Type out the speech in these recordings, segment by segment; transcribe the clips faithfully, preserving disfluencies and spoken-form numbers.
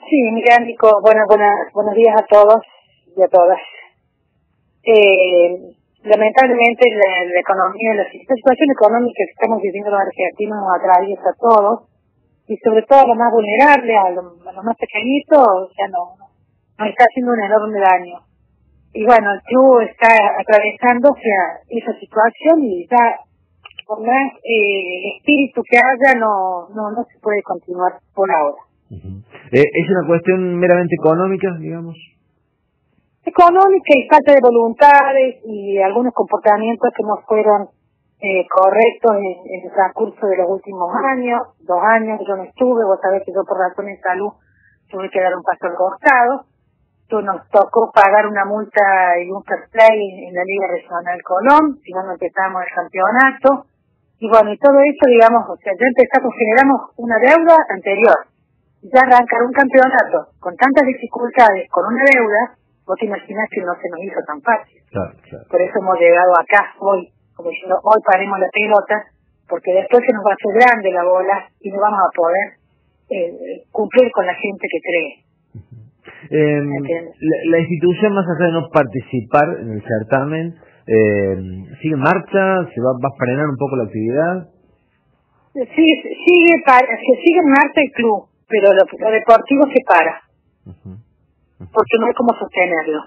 Sí, mira, Nico, bueno, buenas, buenos días a todos y a todas. Eh, lamentablemente la, la economía, la situación económica que estamos viviendo los argentinos nos atraviesa a todos, y sobre todo a los más vulnerables, a los, a los más pequeñitos, o sea, no, nos está haciendo un enorme daño. Y bueno, el club está atravesando o sea, esa situación, y ya por más eh, espíritu que haya, no, no, no se puede continuar por ahora. Uh-huh. eh, ¿Es una cuestión meramente económica, digamos? Económica y falta de voluntades y algunos comportamientos que no fueron eh, correctos en, en el transcurso de los últimos años, dos años yo no estuve, vos sabés que yo por razones de salud tuve que dar un paso al costado, tú nos tocó pagar una multa y un fair play en, en la Liga Regional Colón, si no empezamos el campeonato, y bueno, y todo eso, digamos, o sea, ya empezamos, generamos una deuda anterior, ya arrancar un campeonato con tantas dificultades, con una deuda, vos te imaginas que no se nos hizo tan fácil. Claro, claro. Por eso hemos llegado acá hoy, como diciendo, hoy paremos la pelota, porque después se nos va a hacer grande la bola y no vamos a poder eh, cumplir con la gente que cree. Eh, la, la institución, más allá de no participar en el certamen, eh, ¿sigue en marcha? ¿Se va, va a frenar un poco la actividad? Sí, sigue, para, se sigue en marcha el club, pero lo, lo deportivo se para. Uh-huh. Porque no hay cómo sostenerlo.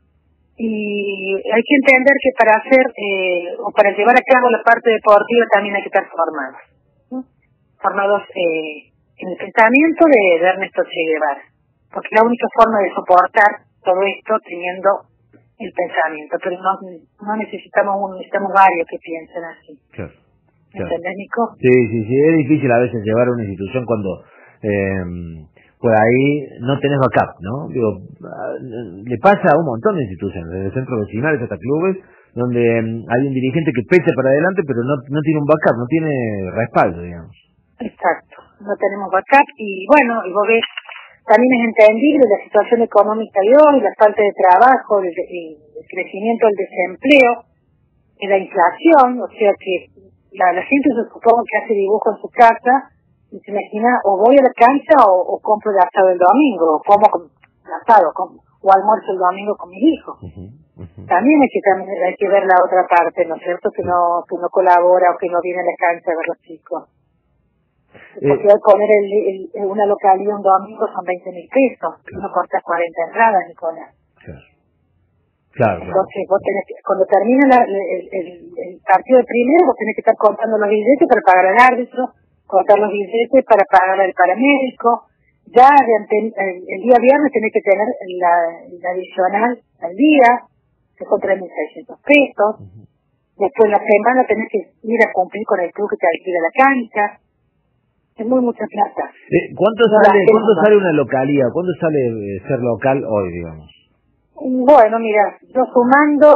Y hay que entender que para hacer, eh, o para llevar a cabo la parte deportiva también hay que estar formados. ¿sí? Formados eh, en el pensamiento de, de Ernesto Che Guevara. Porque es la única forma de soportar todo esto teniendo el pensamiento. Pero no, no necesitamos uno, necesitamos varios que piensen así. Claro. Claro. ¿Entendés, Nico? Sí, sí, sí. Es difícil a veces llevar a una institución cuando... Eh, pues ahí no tenés backup, ¿no? Digo, le pasa a un montón de instituciones, desde centros vecinales hasta clubes, donde hay un dirigente que pese para adelante, pero no, no tiene un backup, no tiene respaldo, digamos. Exacto, no tenemos backup, y bueno, y vos ves, también es entendible la situación económica de hoy, la falta de trabajo, el, el crecimiento del desempleo, la inflación, o sea que la, la gente se supone que hace dibujo en su casa, y se imagina, o voy a la cancha o, o compro el asado el domingo, o como con el asado, como, o almuerzo el domingo con mis hijos. Uh-huh, uh-huh. También hay que también hay que ver la otra parte, ¿no es cierto? Que no que no colabora o que no viene a la cancha a ver los chicos. Porque eh, al poner el, el, el, una localidad un domingo son veinte mil pesos, claro. No cortas cuarenta entradas, Nicolás. Claro. Claro, Entonces claro. Vos tenés que, cuando termina la, el, el, el partido de primero, vos tenés que estar contando los billetes para pagar al árbitro, contar los billetes para pagar al paramédico, ya de ante, el, el día viernes tenés que tener la, la adicional al día, que son tres mil seiscientos pesos, uh-huh. Después la semana tenés que ir a cumplir con el club que te alquila la cancha, es muy mucha plata. Eh, ¿Cuánto no sale cuánto sale una localía? ¿Cuánto sale eh, ser local hoy, digamos? Bueno, mira, yo sumando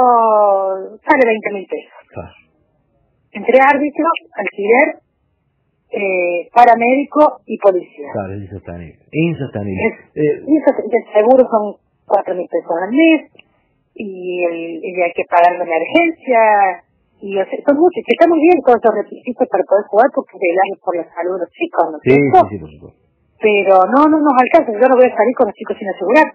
sale veinte mil pesos. Claro. Entre árbitro, alquiler, Eh, paramédico y policía. Claro, es insostenible. Insostenible. Es, eh, insostenible. El seguro son cuatro mil pesos al mes, y, el, y hay que pagar la emergencia, y o sea, son muchos, que está muy bien todos esos requisitos para poder jugar, porque velar por la salud de los chicos, ¿no es sí, cierto? Sí, sí, por supuesto. Pero no, no nos alcanza, yo no voy a salir con los chicos sin asegurar.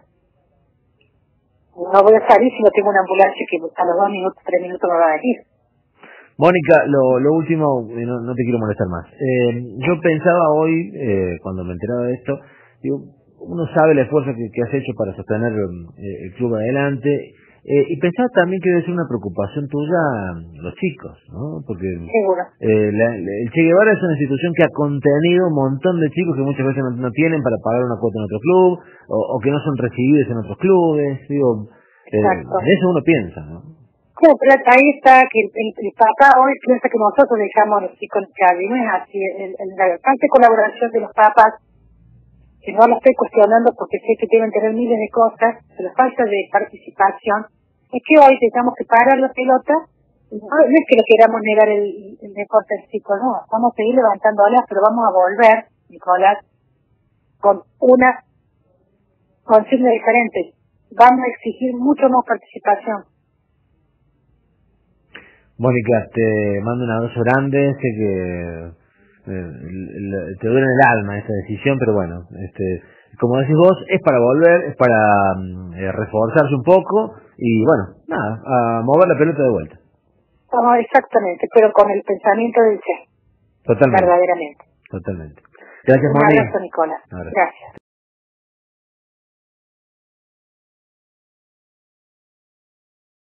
No voy a salir si no tengo una ambulancia que a los dos minutos, tres minutos me va a venir. Mónica, lo, lo último, no, no te quiero molestar más. Eh, yo pensaba hoy, eh, cuando me enteraba de esto, digo, uno sabe el esfuerzo que, que has hecho para sostener eh, el club adelante, eh, y pensaba también que debe ser una preocupación tuya los chicos, ¿no? Porque eh, la, la, el Che Guevara es una institución que ha contenido un montón de chicos que muchas veces no, no tienen para pagar una cuota en otro club, o, o que no son recibidos en otros clubes, digo, eh, de eso uno piensa, ¿no? Claro, pero ahí está que el, el, el papá hoy piensa que nosotros dejamos a los chicos en calle, no es así. El, el, la falta de colaboración de los papás, que no lo estoy cuestionando porque sé que deben tener miles de cosas, pero la falta de participación, es que hoy tengamos que parar la pelota, no, no es que lo queramos negar el, el deporte al chico, no, vamos a seguir levantándolas, pero vamos a volver, Nicolás, con una consigna diferente. Vamos a exigir mucho más participación. Mónica, te mando un abrazo grande, sé que eh, te duele en el alma esta decisión, pero bueno, este como decís vos, es para volver, es para eh, reforzarse un poco y bueno, nada, a mover la pelota de vuelta. No, exactamente, pero con el pensamiento del ser. Totalmente. Verdaderamente. Totalmente. Gracias, Un Moni. abrazo, Nicolás. Gracias.